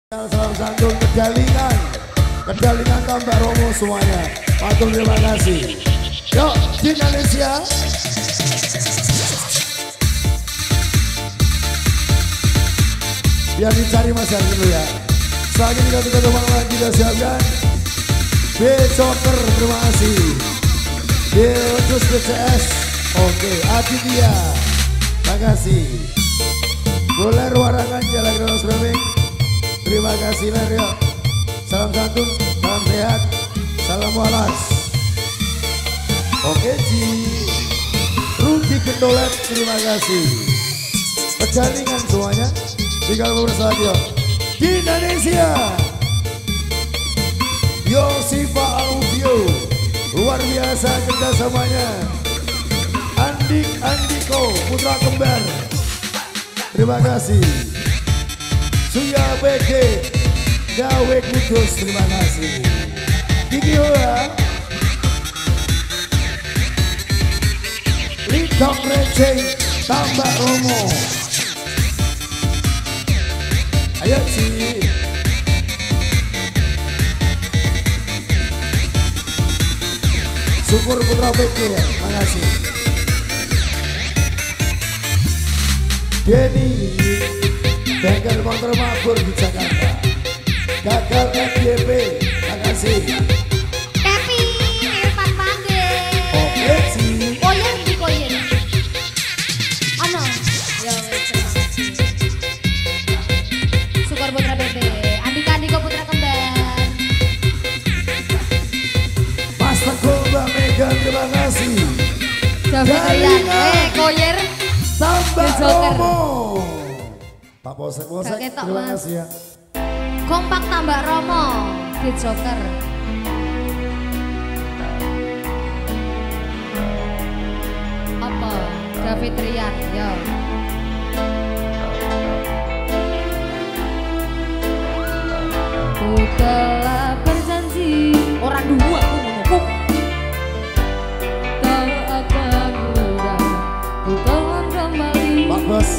Salam santun Kedalingan tambah Romo semuanya. Matur terima kasih. Yuk di Indonesia. Biar dicari masyarakat dulu ya. Selanjutnya kita tutup lagi kita siapkan. B-Joker terima kasih. Terus BCS. Oke, Aditya. Terima kasih. Boleh warangan jalan ke streaming. Terima kasih Mario. Salam santun, salam sehat, salam waras. Oke Ji. Ruki Kendolet, terima kasih. Pejalingan semuanya. Tinggal bersama dia. Di Indonesia. Yosifa Audio. Luar biasa kerjasamanya. Andiko, putra kembar. Terima kasih. Suya BG Dawe Kudus, terima kasih. Gigi Hoa Lidok Receng Tambak Romo. Ayo sih. Syukur putra BG, terima kasih. Denny Bengkel motor mabur di Jakarta. Gagal FYP, makasih. Tapi Irfan Mangge. Oke sih. Koyer di koyer. Ano? Ya wes. Syukur putra bebe. Andiko putra kembar. Mas Teguh Mbak Megan, terima kasih. Jalan. Koyer. Tambah Romo. Pak Posek, terima kasih ya. Kompak tambah Romo, di Joker. Apa? David Rian, yo. Ku telah berjanji, orang dua aku menunggu. Tak akan mudah, ku telah kembali. Pak Bos.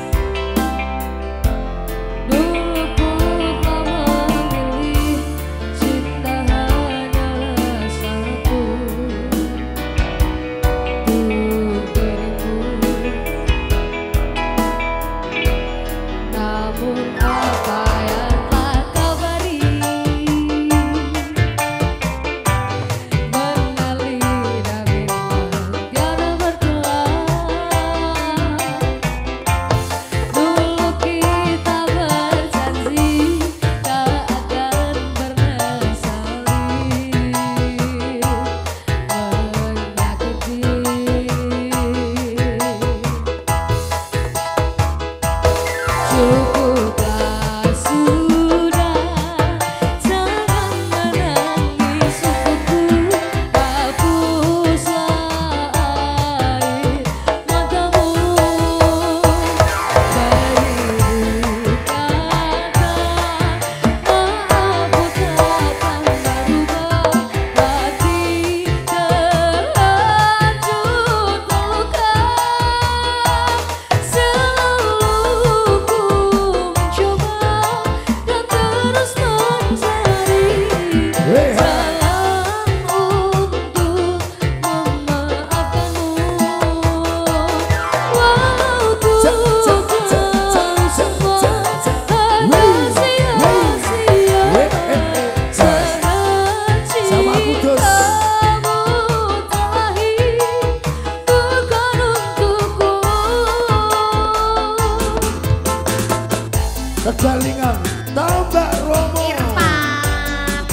Kedalingan tambah Romo. Irfan.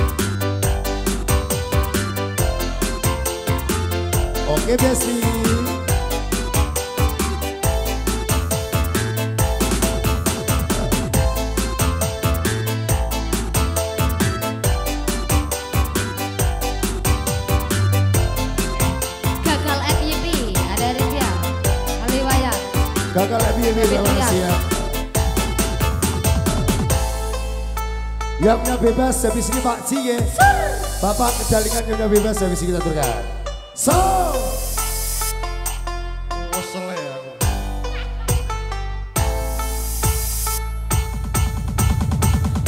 Oke Besti. Gagal FYP, ada Rizya, Aliwayat. Gagal FYP, terima kasih ya. Ya punya bebas habis ini Pak Ci ya. Bapak Kedalingan punya bebas habis ini kita turkan. So.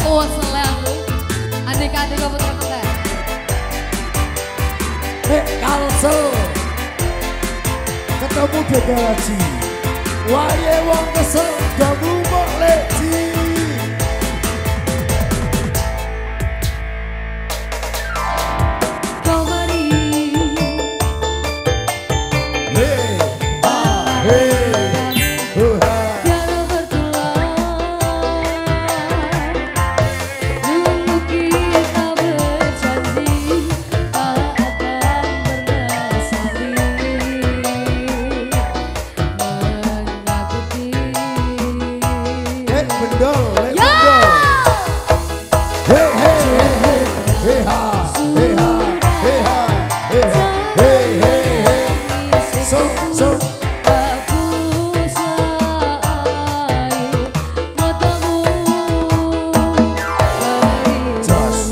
Oh, selalu. Adik-adik kau putra putra. Kalsel ketemu Degaraji. Waye wong kesel gamu mok leci. Kau beri. Hey, ah, hey, ha. Tiada bertulang. Dulu kita berjanji tak akan pernah saling menyakiti. Let bendol, let Ya! bendol. Hey, hey, hey, hey, hey, ha, hey, ha, hey, ha, hey, ha, hey, hey, hey. So, so. Aku sayang matamu Just.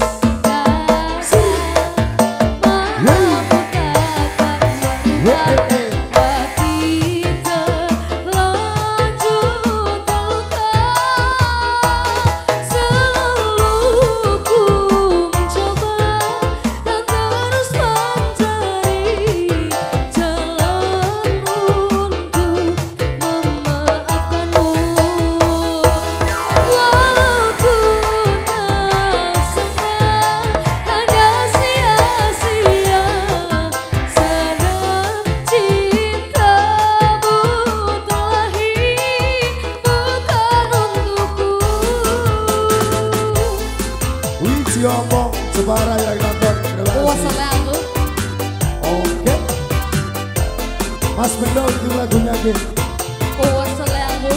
Wiji omong Jepara yang nonton. Terima kasih. selalu. Oke. Mas Bendol itu lagunya gitu. Selalu.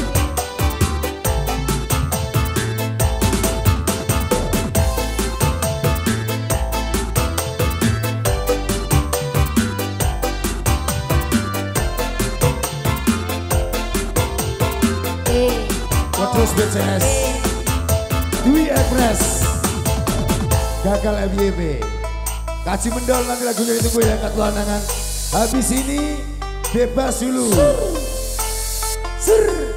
Terus BCS Dwi Express Gagal FYP Kasih Mendol nanti lagunya ditunggu ya Kak Lanangan. Habis ini bebas dulu. Ser.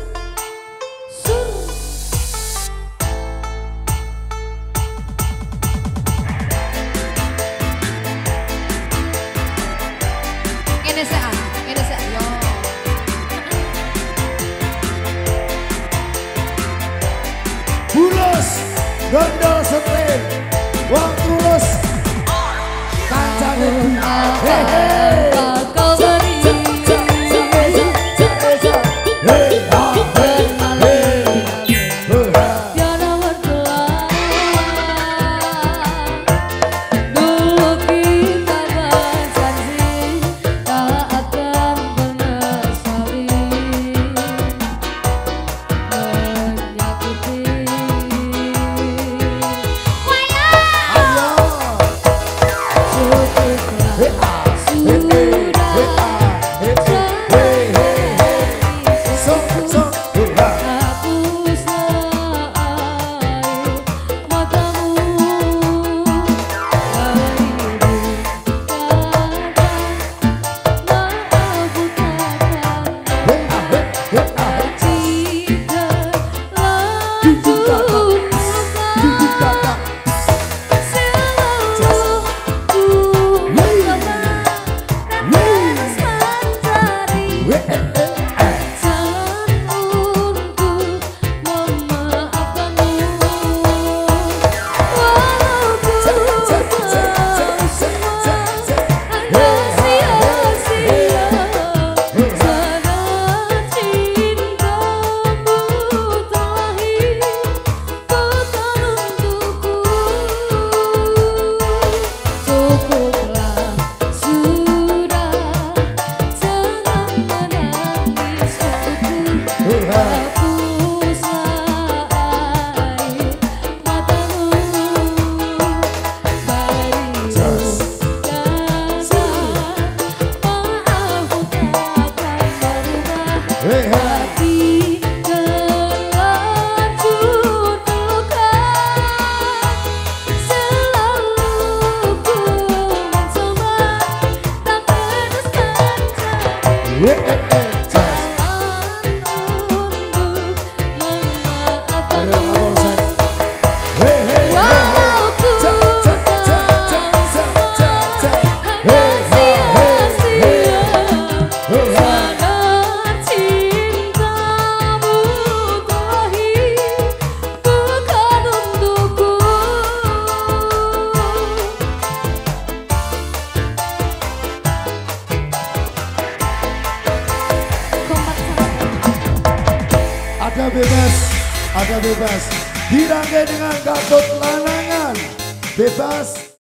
Ini saya, yo. Bulus Gondol Setin Wong Tulus Kancane Hehe Kau beri. Tiada bertulang. Dulu kita berjanji tak akan pernah saling menyakiti. agak bebas. Dirangkai dengan Gatot Lanangan, bebas.